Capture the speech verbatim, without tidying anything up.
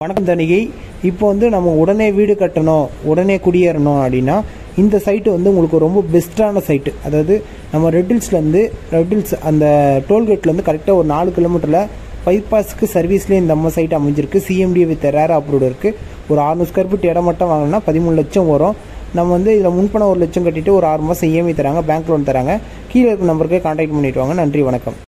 வணக்கம் தணிகை. இப்போ வந்து நம்ம உடனே வீடு கட்டணும், உடனே குடியேறணும் அப்படின்னா இந்த சைட்டு வந்து உங்களுக்கு ரொம்ப பெஸ்ட்டான சைட்டு. அதாவது நம்ம ரெட்டில்ஸ்லேருந்து ரெட்டில்ஸ் அந்த டோல்கேட்லேருந்து கரெக்டாக ஒரு நாலு கிலோமீட்டரில் பைபாஸுக்கு சர்வீஸ்லேயே இந்த நம்ம சைட் அமைஞ்சிருக்கு. சிஎம்டி வித் ரேர் அப்ரூவ்டு இருக்குது. ஒரு அறுநூறு ஸ்கொயர் ஃபீட் இடம் மட்டும் வாங்கினா பதிமூணு லட்சம் வரும். நம்ம வந்து இதில் முன்பணம் ஒரு லட்சம் கட்டிட்டு ஒரு ஆறு மாதம் இஎம்ஐ தராங்க, பேங்க் லோன் தராங்க. கீழே இருக்க நம்பருக்கு கான்டாக்ட் பண்ணிட்டு வாங்க. நன்றி, வணக்கம்.